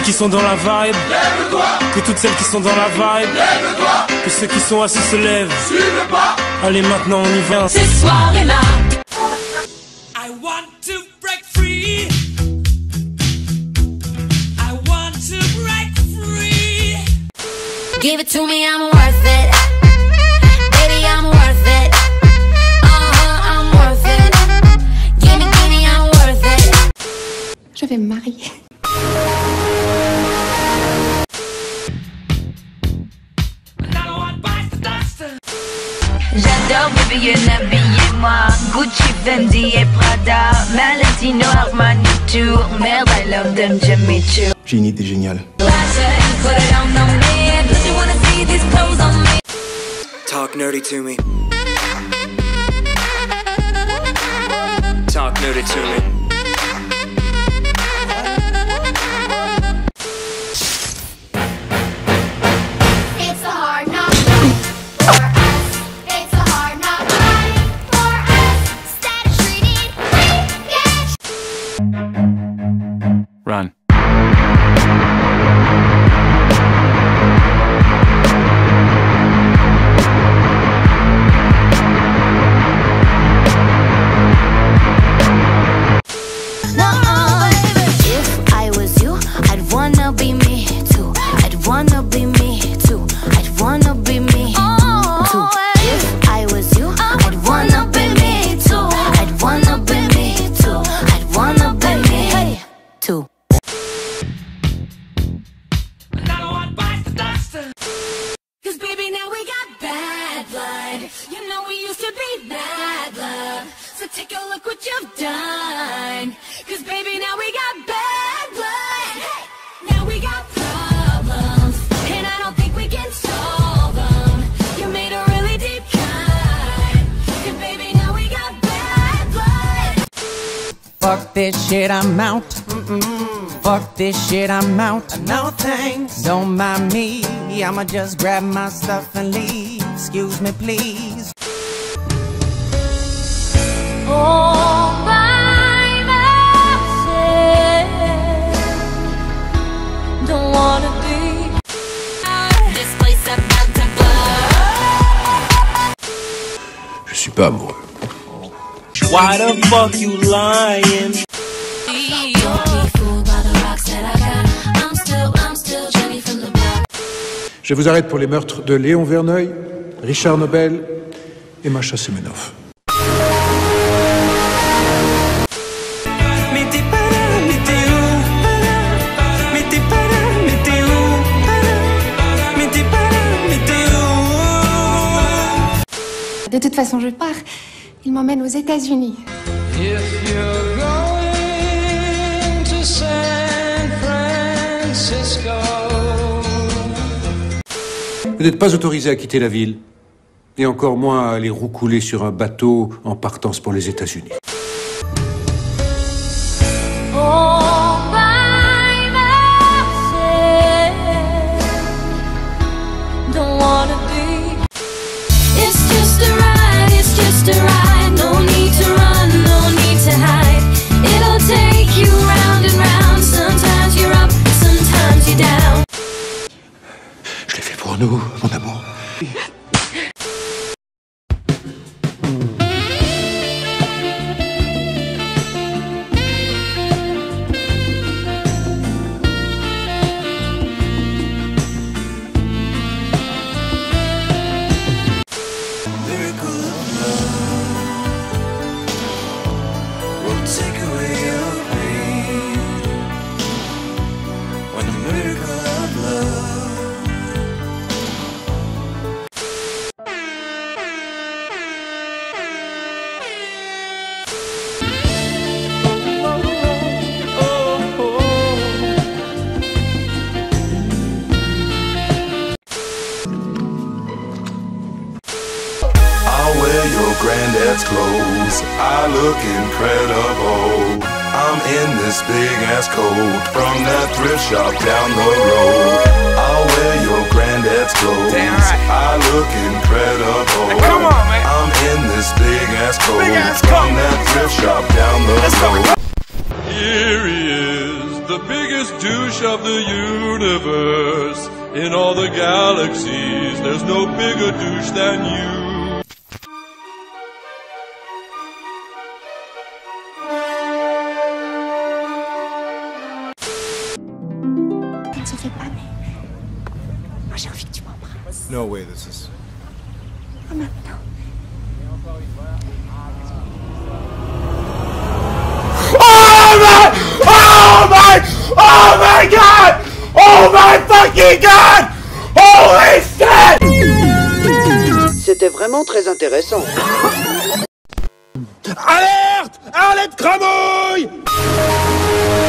qui sont dans la vibe, lève-toi. Que toutes celles qui sont dans la vibe, lève-toi. Que ceux qui sont assis se lèvent, suivez pas. Allez maintenant on y va. Ces soirées-là, I want to break free. I want to break free. give it to me, I'm worth it. Baby, I'm worth it. I'm worth it. Give me, I'm worth it. Je vais me marier. J'adore Vivienne, habillez-moi Gucci, Fendi et Prada Valentino, Armani, Tour Merde, I love them, Jimmy Choo. J'ai une idée géniale. Talk nerdy to me. Talk nerdy to me. Run. If I was you, I'd wanna be me too. I'd wanna be me too. I'd wanna be me too. If I was you, I'd wanna be me too. I'd wanna be me too. I'd wanna be me too. Cause baby, now we got bad blood. You know we used to be bad love. So take a look what you've done. Cause baby, now we got bad blood. Hey, now we got problems. And I don't think we can solve them. You made a really deep cut. And baby, now we got bad blood. Fuck this shit, I'm out. Fuck this shit, I'm out. No thanks. Don't mind me. I'ma just grab my stuff and leave. Excuse me, please. All by myself. Don't wanna be. This place about to blow. Je suis pas amoureux. Why the fuck you lying? Je vous arrête pour les meurtres de Léon Verneuil, Richard Nobel et Masha Semenov. Mais t'es pas là, mais t'es où? Mais t'es pas là, mais t'es où? Mais t'es pas là, mais t'es où? De toute façon, je pars. Il m'emmène aux États-Unis. If you're going to San Francisco. Vous n'êtes pas autorisé à quitter la ville, et encore moins à aller roucouler sur un bateau en partance pour les États-Unis. All by myself. Don't wanna be. It's just a ride, it's just a ride. No need to run, no need to hide. It'll take you round and round. Sometimes you're up, sometimes you're down. Je l'ai fait pour nous, mon amour. Take away your pain when the miracle of love. I'll wear your granddad's clothes. I look incredible. I'm in this big ass coat from that thrift shop down the road. I'll wear your granddad's clothes. Damn right. I look incredible. Now come on, man. I'm in this big ass coat Big ass from coat. that thrift shop down the Let's go. road. Here he is, the biggest biggest douche of the universe. In all the galaxies, there's no bigger douche than you. Ça ne se fait pas, mais... Moi, j'ai envie que tu m'embrasses. No way, this is... Ah, maintenant. Oh my god! Oh my fucking god! Holy shit! C'était vraiment très intéressant. Alerte! Arlette Cramouille!